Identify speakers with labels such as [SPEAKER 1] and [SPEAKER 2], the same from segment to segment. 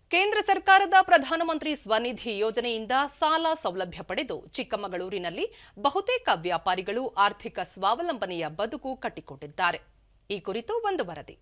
[SPEAKER 1] ಕೇಂದ್ರ ಸರ್ಕಾರದ ಪ್ರಧಾನಮಂತ್ರಿ ಸ್ವನಿಧಿ ಯೋಜನೆಯಿಂದ ಸಾಲ ಸೌಲಭ್ಯ ಪಡೆದು ಚಿಕ್ಕಮಗಳೂರಿನಲ್ಲಿ ಬಹುತೇಕ ವ್ಯಾಪಾರಿಗಳು ಆರ್ಥಿಕ ಸ್ವಾವಲಂಬನೆಯ ಬದುಕು ಕಟ್ಟಿಕೊಂಡಿದ್ದಾರೆ. ಈ ಕುರಿತು ಒಂದು ವರದಿ.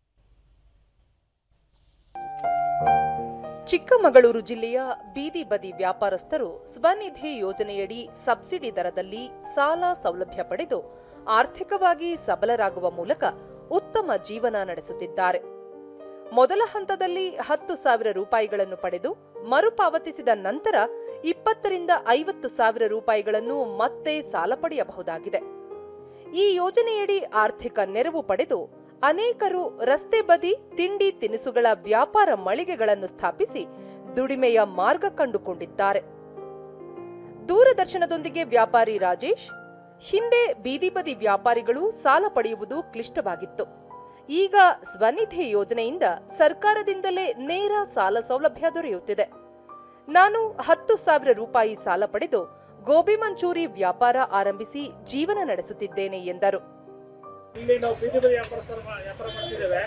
[SPEAKER 1] ಚಿಕ್ಕಮಗಳೂರು ಜಿಲ್ಲೆಯ ಬೀದಿ ಬದಿ ವ್ಯಾಪಾರಸ್ಥರು ಸ್ವನಿಧಿ ಯೋಜನೆಯಡಿ ಸಬ್ಸಿಡಿ ದರದಲ್ಲಿ ಸಾಲ ಸೌಲಭ್ಯ ಪಡೆದು ಆರ್ಥಿಕವಾಗಿ ಸಬಲರಾಗುವ ಮೂಲಕ ಉತ್ತಮ ಜೀವನ ನಡೆಸುತ್ತಿದ್ದಾರೆ. ಮೊದಲ ಹಂತದಲ್ಲಿ 10,000 ರೂಪಾಯಿಗಳನ್ನು ಪಡೆದು ಮರುಪಾವತಿಸಿದ ನಂತರ 20 ರಿಂದ 50,000 ರೂಪಾಯಿಗಳನ್ನು ಮತ್ತೆ ಸಾಲ ಪಡೆಯಬಹುದಾಗಿದೆ. ಈ ಯೋಜನೆಯಡಿ ಆರ್ಥಿಕ ನೆರವು ಪಡೆದು ಅನೇಕರು ರಸ್ತೆ ಬದಿ ತಿಂಡಿ ತಿನಿಸುಗಳ ವ್ಯಾಪಾರ ಮಳಿಗೆಗಳನ್ನು ಸ್ಥಾಪಿಸಿ ದುಡಿಮೆಯ ಮಾರ್ಗ ಕಂಡುಕೊಂಡಿದ್ದಾರೆ. ದೂರದರ್ಶನದೊಂದಿಗೆ ವ್ಯಾಪಾರಿ ರಾಜೇಶ್, ಹಿಂದೆ ಬೀದಿ ಬದಿ ವ್ಯಾಪಾರಿಗಳು ಸಾಲ ಪಡೆಯುವುದು ಕ್ಲಿಷ್ಟವಾಗಿತ್ತು. ಈಗ ಸ್ವನಿಧಿ ಯೋಜನೆಯಿಂದ ಸರ್ಕಾರದಿಂದಲೇ ನೇರ ಸಾಲ ಸೌಲಭ್ಯ ದೊರೆಯುತ್ತಿದೆ. ನಾನು 10,000 ರೂಪಾಯಿ ಸಾಲ ಪಡೆದು ಗೋಬಿ ಮಂಚೂರಿ ವ್ಯಾಪಾರ ಆರಂಭಿಸಿ ಜೀವನ ನಡೆಸುತ್ತಿದ್ದೇನೆ ಎಂದರು.
[SPEAKER 2] ಇಲ್ಲಿ ನಾವು ಬೀದಿ ಬದಿ ವ್ಯಾಪಾರ ಮಾಡ್ತಿದ್ದೇವೆ.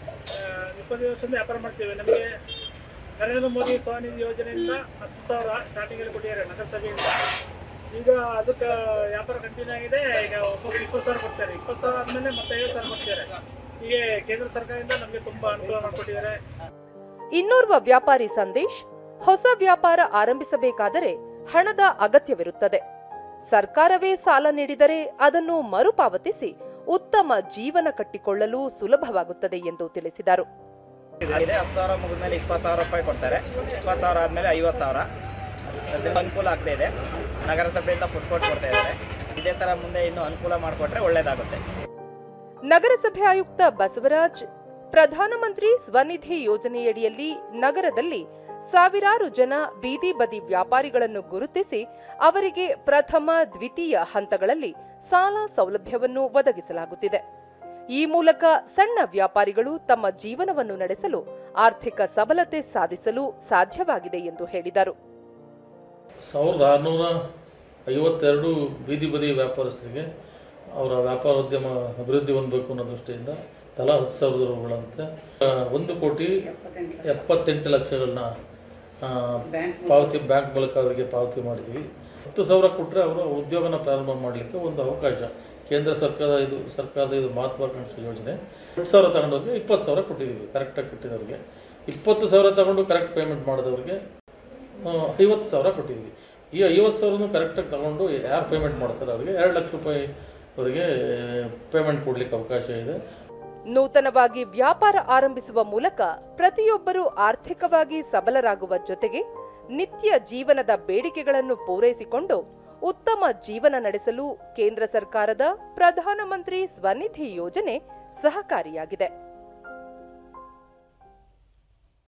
[SPEAKER 2] 20 ವರ್ಷದಿಂದ ವ್ಯಾಪಾರ ಮಾಡ್ತೇವೆ. ನಮಗೆ ನರೇಂದ್ರ ಮೋದಿ ಸ್ವನಿಧಿ ಯೋಜನೆಯಿಂದ 10,000 ಸ್ಟಾರ್ಟಿಂಗಲ್ಲಿ ಕೊಟ್ಟಿದ್ದಾರೆ ನಗರಸಭೆಯಿಂದ. ಈಗ ಅದಕ್ಕೆ ವ್ಯಾಪಾರ ಕಂಟಿನ್ಯೂ ಆಗಿದೆ. ಈಗ ಒಬ್ಬೊಬ್ಬರು 20,000 ಕೊಡ್ತಾರೆ. 20,000 ಆದಮೇಲೆ ಮತ್ತೆ 50,000 ಕೊಡ್ತಾರೆ. ಹೀಗೆ ಕೇಂದ್ರ ಸರ್ಕಾರದಿಂದ ನಮಗೆ ತುಂಬಾ ಅನುಕೂಲ ಮಾಡಿಕೊಟ್ಟಿದ್ದಾರೆ.
[SPEAKER 1] ಇನ್ನೋರ್ವ ವ್ಯಾಪಾರಿ ಸಂದೇಶ್, ಹೊಸ ವ್ಯಾಪಾರ ಆರಂಭಿಸಬೇಕಾದರೆ ಹಣದ ಅಗತ್ಯವಿರುತ್ತದೆ. ಸರ್ಕಾರವೇ ಸಾಲ ನೀಡಿದರೆ ಅದನ್ನು ಮರುಪಾವತಿಸಿ ಉತ್ತಮ ಜೀವನ ಕಟ್ಟಿಕೊಳ್ಳಲು ಸುಲಭವಾಗುತ್ತದೆ ಎಂದು ತಿಳಿಸಿದರು.
[SPEAKER 3] 10,000 ಮುಗಿದ್ಮೇಲೆ 20,000 ರೂಪಾಯಿ ಕೊಡ್ತಾರೆ. 20,000 ಆದಮೇಲೆ 50,000 ಅನುಕೂಲ ಆಗ್ತಾ ಇದೆ. ನಗರಸಭೆಯಿಂದ ಫುಡ್ ಕೋರ್ಟ್ ಕೊಡ್ತಾ ಇದ್ದಾರೆ. ಇದೇ ತರ ಮುಂದೆ ಇನ್ನೂ ಅನುಕೂಲ ಮಾಡಿಕೊಟ್ರೆ ಒಳ್ಳೇದಾಗುತ್ತೆ.
[SPEAKER 1] ನಗರಸಭೆ ಆಯುಕ್ತ ಬಸವರಾಜ್, ಪ್ರಧಾನಮಂತ್ರಿ ಸ್ವನಿಧಿ ಯೋಜನೆಯಡಿಯಲ್ಲಿ ನಗರದಲ್ಲಿ ಸಾವಿರಾರು ಜನ ಬೀದಿ ಬದಿ ವ್ಯಾಪಾರಿಗಳನ್ನು ಗುರುತಿಸಿ ಅವರಿಗೆ ಪ್ರಥಮ, ದ್ವಿತೀಯ ಹಂತಗಳಲ್ಲಿ ಸಾಲ ಸೌಲಭ್ಯವನ್ನು ಒದಗಿಸಲಾಗುತ್ತಿದೆ. ಈ ಮೂಲಕ ಸಣ್ಣ ವ್ಯಾಪಾರಿಗಳು ತಮ್ಮ ಜೀವನವನ್ನು ನಡೆಸಲು ಆರ್ಥಿಕ ಸಬಲತೆ ಸಾಧಿಸಲು ಸಾಧ್ಯವಾಗಿದೆ ಎಂದು ಹೇಳಿದರು.
[SPEAKER 4] 1652 ಬೀದಿ ಬದಿ ವ್ಯಾಪಾರಸ್ಥರಿಗೆ ಅವರ ವ್ಯಾಪಾರೋದ್ಯಮ ಅಭಿವೃದ್ಧಿ ಹೊಂದಬೇಕು ಅನ್ನೋ ದೃಷ್ಟಿಯಿಂದ ತಲಾ 10,000 ರೂಪಾಯಿಗಳಂತೆ 1,78,00,000ಗಳನ್ನ ಬ್ಯಾಂಕ್ ಮೂಲಕ ಅವರಿಗೆ ಪಾವತಿ ಮಾಡಿದ್ದೀವಿ. 10,000 ಕೊಟ್ಟರೆ ಅವರು ಉದ್ಯೋಗನ ಪ್ರಾರಂಭ ಮಾಡಲಿಕ್ಕೆ ಒಂದು ಅವಕಾಶ. ಕೇಂದ್ರ ಸರ್ಕಾರದ ಇದು ಮಹತ್ವಾಕಾಂಕ್ಷಿ ಯೋಜನೆ. 10,000 ತಗೊಂಡವ್ರಿಗೆ 20,000 ಕೊಟ್ಟಿದ್ದೀವಿ. ಕರೆಕ್ಟಾಗಿ ಕೊಟ್ಟಿದ್ದವ್ರಿಗೆ 20,000 ತಗೊಂಡು ಕರೆಕ್ಟ್ ಪೇಮೆಂಟ್ ಮಾಡಿದವ್ರಿಗೆ 50,000 ಕೊಟ್ಟಿದ್ದೀವಿ. ಈ 50,000 ಕರೆಕ್ಟಾಗಿ ತಗೊಂಡು ಯಾರು ಪೇಮೆಂಟ್ ಮಾಡ್ತಾರೆ ಅವರಿಗೆ 2 ಲಕ್ಷ ರೂಪಾಯಿ ಅವರಿಗೆ ಪೇಮೆಂಟ್ ಕೊಡಲಿಕ್ಕೆ ಅವಕಾಶ ಇದೆ.
[SPEAKER 1] ನೂತನವಾಗಿ ವ್ಯಾಪಾರ ಆರಂಭಿಸುವ ಮೂಲಕ ಪ್ರತಿಯೊಬ್ಬರೂ ಆರ್ಥಿಕವಾಗಿ ಸಬಲರಾಗುವ ಜೊತೆಗೆ ನಿತ್ಯ ಜೀವನದ ಬೇಡಿಕೆಗಳನ್ನು ಪೂರೈಸಿಕೊಂಡು ಉತ್ತಮ ಜೀವನ ನಡೆಸಲು ಕೇಂದ್ರ ಸರ್ಕಾರದ ಪ್ರಧಾನಮಂತ್ರಿ ಸ್ವನಿಧಿ ಯೋಜನೆ ಸಹಕಾರಿಯಾಗಿದೆ.